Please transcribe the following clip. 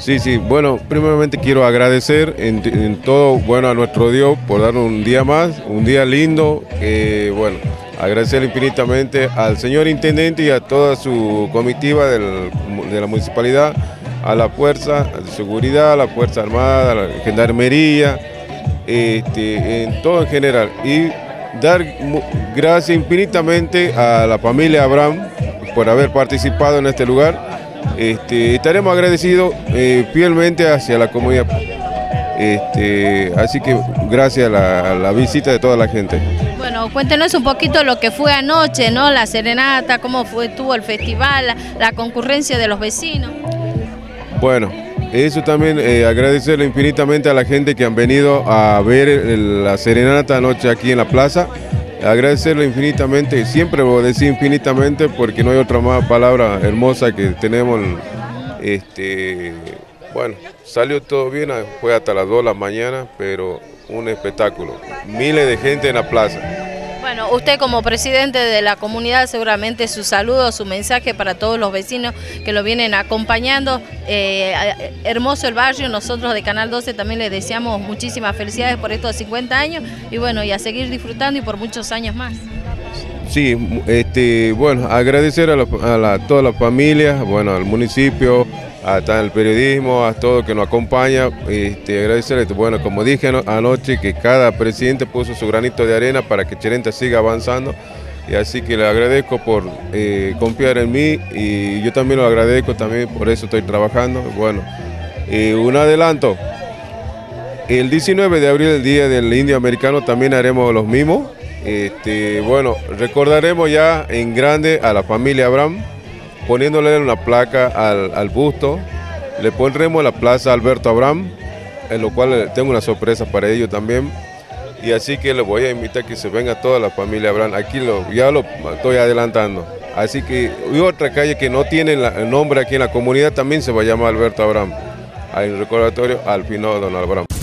Sí, bueno, primeramente quiero agradecer en todo, bueno, a nuestro Dios por darnos un día más, un día lindo, bueno, agradecer infinitamente al señor Intendente y a toda su comitiva de la municipalidad, a la Fuerza de Seguridad, a la Fuerza Armada, a la Gendarmería, en todo en general, y dar gracias infinitamente a la familia Abraham por haber participado en este lugar. Estaremos agradecidos fielmente hacia la comunidad, así que gracias a la visita de toda la gente. Bueno, cuéntenos un poquito lo que fue anoche, ¿no? La serenata, cómo estuvo el festival, la concurrencia de los vecinos. Bueno, eso también agradecerle infinitamente a la gente que han venido a ver la serenata anoche aquí en la plaza. Agradecerle infinitamente, siempre voy a decir infinitamente porque no hay otra más palabra hermosa que tenemos. Bueno, salió todo bien, fue hasta las 2 de la mañana, pero un espectáculo. Miles de gente en la plaza. Bueno, usted como presidente de la comunidad, seguramente su saludo, su mensaje para todos los vecinos que lo vienen acompañando. Hermoso el barrio, nosotros de Canal 12 también les deseamos muchísimas felicidades por estos 50 años y bueno, y a seguir disfrutando y por muchos años más. Sí, bueno, agradecer a toda la familia, bueno, al municipio, hasta el periodismo, a todo que nos acompaña, agradecerles, bueno, como dije anoche, que cada presidente puso su granito de arena para que Cherenta siga avanzando, y así que le agradezco por confiar en mí, y yo también lo agradezco, también por eso estoy trabajando. Bueno, un adelanto, el 19 de abril, el Día del Indio Americano, también haremos los mismos. Bueno, recordaremos ya en grande a la familia Abraham, poniéndole una placa al busto. Le pondremos la plaza Alberto Abraham, en lo cual tengo una sorpresa para ellos también. Y así que les voy a invitar a que se venga toda la familia Abraham. Aquí ya lo estoy adelantando. Así que y otra calle que no tiene el nombre aquí en la comunidad también se va a llamar Alberto Abraham. Hay un recordatorio al final de don Abraham.